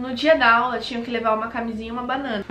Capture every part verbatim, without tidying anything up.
no dia da aula tinham que levar uma camisinha e uma banana.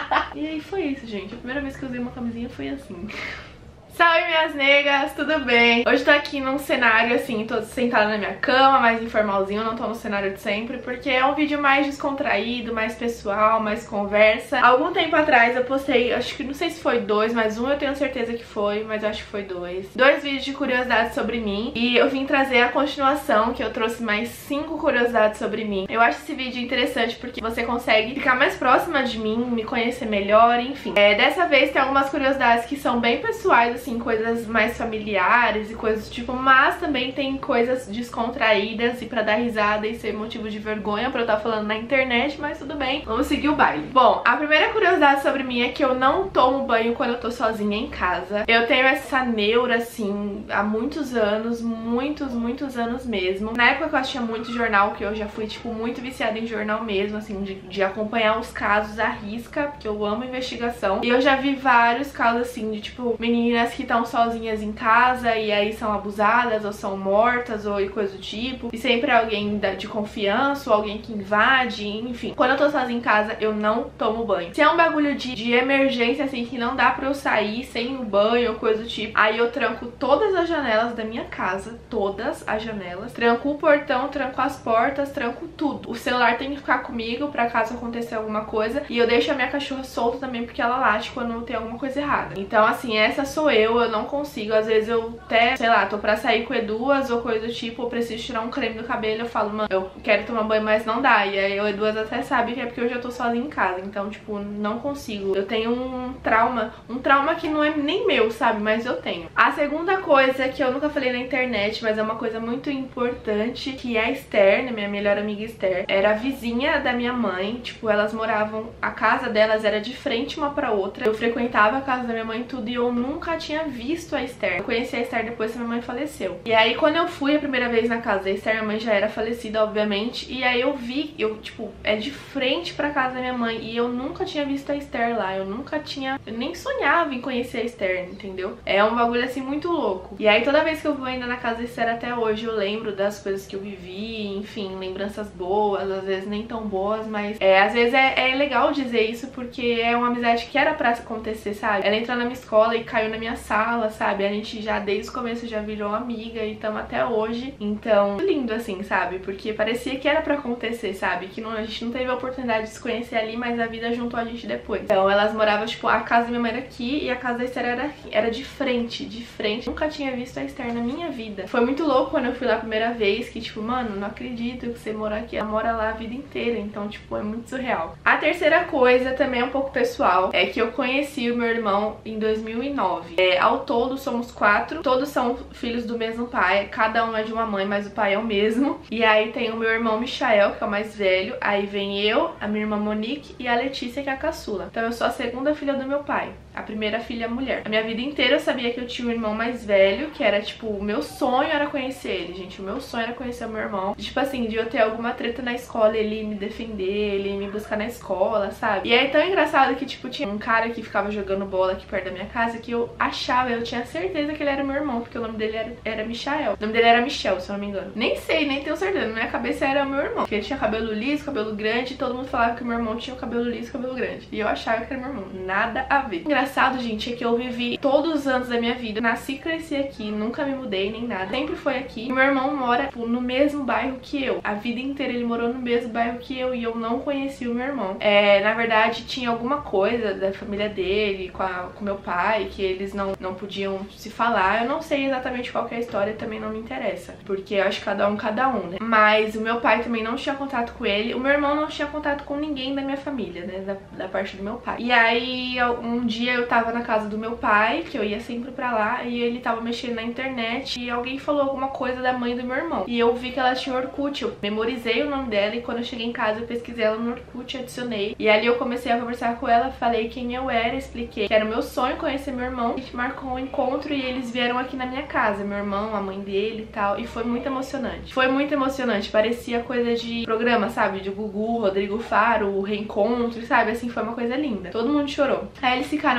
E aí foi isso, gente. A primeira vez que eu usei uma camisinha foi assim. Salve, minhas negas, tudo bem? Hoje tô aqui num cenário assim, tô sentada na minha cama, mais informalzinho, não tô no cenário de sempre, porque é um vídeo mais descontraído, mais pessoal, mais conversa. Algum tempo atrás eu postei, acho que não sei se foi dois, mas um eu tenho certeza que foi, mas eu acho que foi dois. Dois vídeos de curiosidades sobre mim, e eu vim trazer a continuação, que eu trouxe mais cinco curiosidades sobre mim. Eu acho esse vídeo interessante porque você consegue ficar mais próxima de mim, me conhecer melhor, enfim. É, dessa vez tem algumas curiosidades que são bem pessoais, assim, Assim, coisas mais familiares e coisas do tipo, mas também tem coisas descontraídas e pra dar risada e ser motivo de vergonha pra eu estar falando na internet, mas tudo bem, vamos seguir o baile. Bom, a primeira curiosidade sobre mim é que eu não tomo banho quando eu tô sozinha em casa. Eu tenho essa neura, assim, há muitos anos, muitos, muitos anos mesmo. Na época que eu assistia muito jornal, que eu já fui, tipo, muito viciada em jornal mesmo, assim, de, de acompanhar os casos à risca, porque eu amo investigação. E eu já vi vários casos, assim, de, tipo, meninas que estão sozinhas em casa e aí são abusadas ou são mortas ou coisa do tipo, e sempre é alguém de confiança ou alguém que invade, enfim. Quando eu tô sozinha em casa, eu não tomo banho. Se é um bagulho de, de emergência, assim, que não dá pra eu sair sem o banho ou coisa do tipo, aí eu tranco todas as janelas da minha casa, todas as janelas, tranco o portão, tranco as portas, tranco tudo. O celular tem que ficar comigo pra caso acontecer alguma coisa, e eu deixo a minha cachorra solta também porque ela late quando tem alguma coisa errada. Então, assim, essa sou eu. Eu, eu não consigo, às vezes eu até, sei lá, tô pra sair com Eduas ou coisa do tipo, ou preciso tirar um creme do cabelo, eu falo, mano, eu quero tomar banho, mas não dá. E aí o Eduas até sabe que é porque eu já tô sozinha em casa, então, tipo, não consigo. Eu tenho um trauma, um trauma que não é nem meu, sabe, mas eu tenho. A segunda coisa que eu nunca falei na internet, mas é uma coisa muito importante, que é a Esther, né, minha melhor amiga Esther, era a vizinha da minha mãe, tipo, elas moravam, a casa delas era de frente uma pra outra, eu frequentava a casa da minha mãe e tudo, e eu nunca tinha visto a Esther. Eu conheci a Esther depois que minha mãe faleceu. E aí quando eu fui a primeira vez na casa da Esther, minha mãe já era falecida, obviamente, e aí eu vi, eu, tipo, é de frente pra casa da minha mãe, e eu nunca tinha visto a Esther lá, eu nunca tinha, eu nem sonhava em conhecer a Esther, entendeu? É um bagulho assim muito louco. E aí toda vez que eu vou ainda na casa da Esther até hoje, eu lembro das coisas que eu vivi, enfim, lembranças boas, às vezes nem tão boas, mas é, às vezes é, é legal dizer isso porque é uma amizade que era pra acontecer, sabe? Ela entrou na minha escola e caiu na minha sala, sabe? A gente já desde o começo já virou amiga e estamos até hoje. Então, lindo assim, sabe? Porque parecia que era pra acontecer, sabe? Que não, a gente não teve a oportunidade de se conhecer ali, mas a vida juntou a gente depois. Então, elas moravam, tipo, a casa da minha mãe era aqui e a casa da Esther era, era de frente, de frente. Nunca tinha visto a Esther na minha vida. Foi muito louco quando eu fui lá a primeira vez, que tipo, mano, não acredito que você mora aqui. Ela mora lá a vida inteira, então, tipo, é muito surreal. A terceira coisa, também é um pouco pessoal, é que eu conheci o meu irmão em dois mil e nove. É, ao todo somos quatro, todos são filhos do mesmo pai, cada um é de uma mãe, mas o pai é o mesmo. E aí tem o meu irmão Michael, que é o mais velho, aí vem eu, a minha irmã Monique e a Letícia, que é a caçula. Então eu sou a segunda filha do meu pai, a primeira filha mulher. A minha vida inteira eu sabia que eu tinha um irmão mais velho, que era tipo, o meu sonho era conhecer ele, gente, o meu sonho era conhecer o meu irmão. Tipo assim, de eu ter alguma treta na escola, ele me defender, ele me buscar na escola, sabe? E aí é tão engraçado que tipo, tinha um cara que ficava jogando bola aqui perto da minha casa, que eu achava, eu tinha certeza que ele era meu irmão, porque o nome dele era, era Michael. O nome dele era Michel, se eu não me engano. Nem sei, nem tenho certeza, na minha cabeça era meu irmão, porque ele tinha cabelo liso, cabelo grande, e todo mundo falava que o meu irmão tinha o cabelo liso, cabelo grande. E eu achava que era meu irmão, nada a ver. O engraçado, gente, é que eu vivi todos os anos da minha vida, nasci e cresci aqui, nunca me mudei nem nada, sempre foi aqui. E meu irmão mora, tipo, no mesmo bairro que eu. A vida inteira ele morou no mesmo bairro que eu, e eu não conheci o meu irmão. É, na verdade, tinha alguma coisa da família dele, com, a, com meu pai, que eles não, não podiam se falar. Eu não sei exatamente qual que é a história, também não me interessa, porque eu acho que cada um, cada um, né? Mas o meu pai também não tinha contato com ele, o meu irmão não tinha contato com ninguém da minha família, né? Da, da parte do meu pai. E aí, um dia eu tava na casa do meu pai, que eu ia sempre pra lá, e ele tava mexendo na internet, e alguém falou alguma coisa da mãe do meu irmão. E eu vi que ela tinha Orkut, eu memorizei o nome dela, e quando eu cheguei em casa eu pesquisei ela no Orkut, adicionei. E ali eu comecei a conversar com ela, falei quem eu era, expliquei que era o meu sonho conhecer meu irmão. A gente marcou um encontro e eles vieram aqui na minha casa, meu irmão, a mãe dele e tal, e foi muito emocionante. Foi muito emocionante, parecia coisa de programa, sabe? De Gugu, Rodrigo Faro, o reencontro, sabe? Assim, foi uma coisa linda. Todo mundo chorou. Aí eles ficaram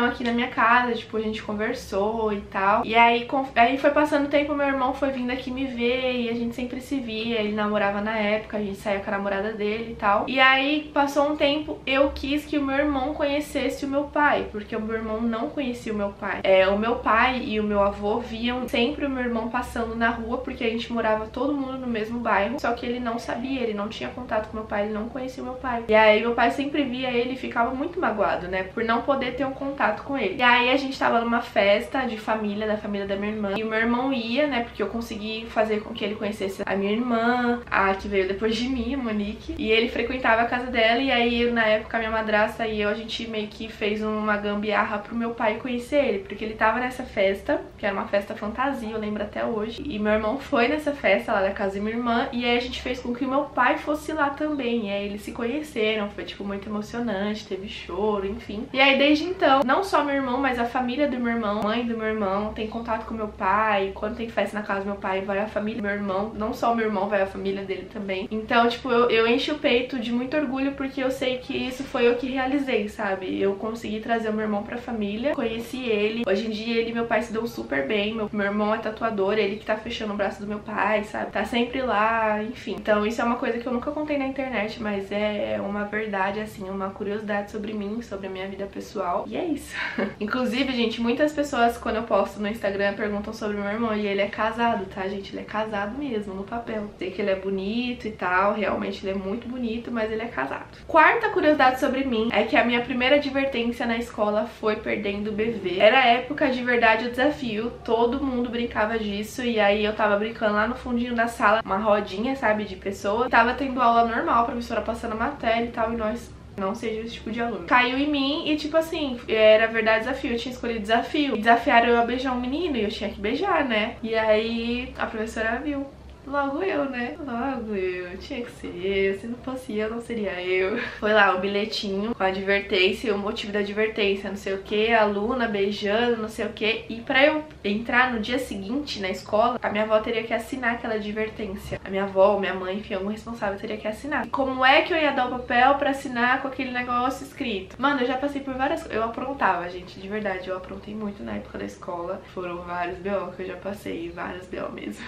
aqui na minha casa, tipo, a gente conversou e tal. E aí, com... aí foi passando o tempo, meu irmão foi vindo aqui me ver e a gente sempre se via. Ele namorava na época, a gente saía com a namorada dele e tal. E aí, passou um tempo, eu quis que o meu irmão conhecesse o meu pai, porque o meu irmão não conhecia o meu pai. É, o meu pai e o meu avô viam sempre o meu irmão passando na rua, porque a gente morava todo mundo no mesmo bairro, só que ele não sabia, ele não tinha contato com meu pai, ele não conhecia o meu pai. E aí meu pai sempre via ele e ficava muito magoado, né, por não poder ter um contato com ele. E aí a gente tava numa festa de família, da família da minha irmã, e o meu irmão ia, né, porque eu consegui fazer com que ele conhecesse a minha irmã, a que veio depois de mim, a Monique, e ele frequentava a casa dela, e aí na época a minha madrasta e eu, a gente meio que fez uma gambiarra pro meu pai conhecer ele, porque ele tava nessa festa, que era uma festa fantasia, eu lembro até hoje, e meu irmão foi nessa festa lá da casa da minha irmã, e aí a gente fez com que o meu pai fosse lá também, e aí eles se conheceram, foi tipo muito emocionante, teve choro, enfim. E aí desde então, não só meu irmão, mas a família do meu irmão, a mãe do meu irmão, tem contato com meu pai, quando tem festa na casa do meu pai, vai a família do meu irmão, não só o meu irmão, vai a família dele também. Então, tipo, eu, eu encho o peito de muito orgulho, porque eu sei que isso foi eu que realizei, sabe? Eu consegui trazer o meu irmão pra família, conheci ele, hoje em dia ele e meu pai se dão super bem, meu, meu irmão é tatuador, ele que tá fechando o braço do meu pai, sabe? Tá sempre lá, enfim. Então isso é uma coisa que eu nunca contei na internet, mas é uma verdade, assim, uma curiosidade sobre mim, sobre a minha vida pessoal, e é isso. Inclusive, gente, muitas pessoas quando eu posto no Instagram perguntam sobre meu irmão, e ele é casado, tá, gente? Ele é casado mesmo, no papel. Sei que ele é bonito e tal, realmente ele é muito bonito, mas ele é casado. Quarta curiosidade sobre mim é que a minha primeira advertência na escola foi perdendo o bebê. Era a época de verdade o desafio, todo mundo brincava disso, e aí eu tava brincando lá no fundinho da sala, uma rodinha, sabe, de pessoas. Tava tendo aula normal, a professora passando a matéria e tal, e nós não seja esse tipo de aluno. Caiu em mim e, tipo assim, era verdade desafio, eu tinha escolhido desafio. E desafiaram eu a beijar um menino e eu tinha que beijar, né? E aí a professora viu. Logo eu, né? Logo eu. Tinha que ser eu. Se não fosse eu, não seria eu. Foi lá o bilhetinho com a advertência, o motivo da advertência, não sei o que, a aluna beijando, não sei o que. E pra eu entrar no dia seguinte na escola, a minha avó teria que assinar aquela advertência. A minha avó, minha mãe, enfim, algum responsável teria que assinar. E como é que eu ia dar o papel pra assinar com aquele negócio escrito? Mano, eu já passei por várias coisas. Eu aprontava, gente, de verdade. Eu aprontei muito na época da escola. Foram vários B O que eu já passei, vários B O mesmo.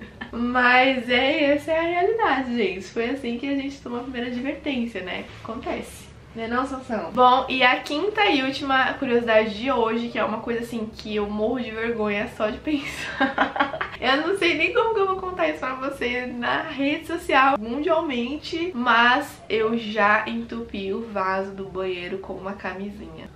Mas é, essa é a realidade, gente. Foi assim que a gente tomou a primeira advertência, né? Acontece. Né não, Sansão? Bom, e a quinta e última curiosidade de hoje, que é uma coisa assim que eu morro de vergonha só de pensar. Eu não sei nem como que eu vou contar isso pra você na rede social, mundialmente, mas eu já entupi o vaso do banheiro com uma camisinha.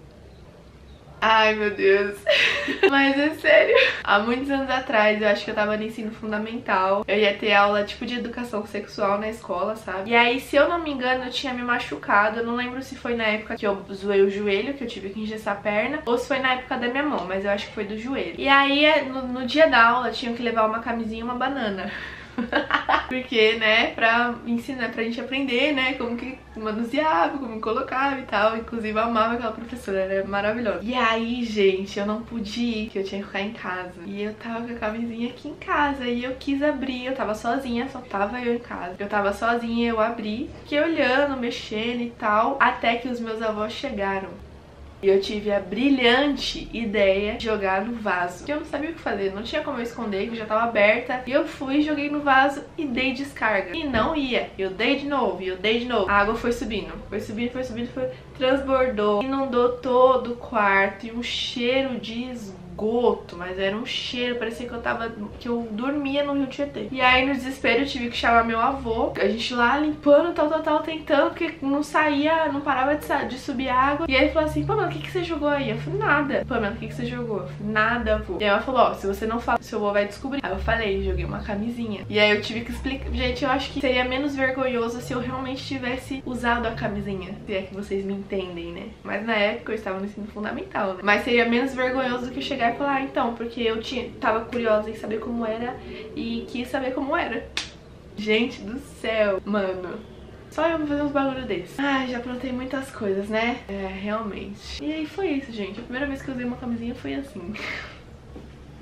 Ai, meu Deus. Mas é sério. Há muitos anos atrás, eu acho que eu tava no ensino fundamental, eu ia ter aula tipo de educação sexual na escola, sabe? E aí, se eu não me engano, eu tinha me machucado. Eu não lembro se foi na época que eu zoei o joelho, que eu tive que engessar a perna, ou se foi na época da minha mão, mas eu acho que foi do joelho. E aí, no, no dia da aula, tinham que levar uma camisinha e uma banana. Porque, né, pra ensinar, pra gente aprender, né, como que manuseava, como colocava e tal. Inclusive, eu amava aquela professora, era maravilhosa. E aí, gente, eu não pude ir, que eu tinha que ficar em casa. E eu tava com a camisinha aqui em casa, e eu quis abrir, eu tava sozinha, só tava eu em casa. Eu tava sozinha, eu abri, fiquei olhando, mexendo e tal, até que os meus avós chegaram. E eu tive a brilhante ideia de jogar no vaso, que eu não sabia o que fazer, não tinha como eu esconder, que já tava aberta. E eu fui, joguei no vaso e dei descarga. E não ia, eu dei de novo, e eu dei de novo. A água foi subindo, foi subindo, foi subindo, foi... transbordou, inundou todo o quarto e um cheiro de esgoto, mas era um cheiro, parecia que eu tava, que eu dormia no Rio Tietê. E aí no desespero eu tive que chamar meu avô, a gente lá limpando, tal, tal, tal, tentando, porque não saía, não parava de, de subir água. E aí ele falou assim, Pamela, o que que você jogou aí? Eu falei, nada. Pamela, o que que você jogou? Eu falei, nada, avô. E aí ela falou, ó, se você não fala, seu avô vai descobrir. Aí eu falei, joguei uma camisinha. E aí eu tive que explicar, gente, eu acho que seria menos vergonhoso se eu realmente tivesse usado a camisinha, se é que vocês me entendem, né? Mas na época eu estava no ensino fundamental, né? Mas seria menos vergonhoso do que chegar e falar, ah, então, porque eu tinha, tava curiosa em saber como era e quis saber como era. Gente do céu, mano. Só eu vou fazer uns bagulho desses. Ai, já aprontei muitas coisas, né? É, realmente. E aí foi isso, gente. A primeira vez que eu usei uma camisinha foi assim. Caralho.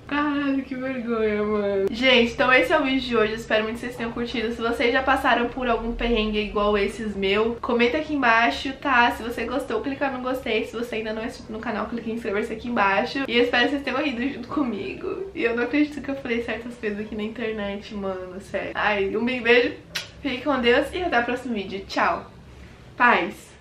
Caralho, que vergonha, mano. Gente, então esse é o vídeo de hoje. Eu espero muito que vocês tenham curtido. Se vocês já passaram por algum perrengue igual esses meu, comenta aqui embaixo, tá? Se você gostou, clica no gostei. Se você ainda não é inscrito no canal, clica em inscrever-se aqui embaixo. E eu espero que vocês tenham rido junto comigo. E eu não acredito que eu falei certas coisas aqui na internet, mano, sério. Ai, um big beijo, fique com Deus e até o próximo vídeo. Tchau. Paz.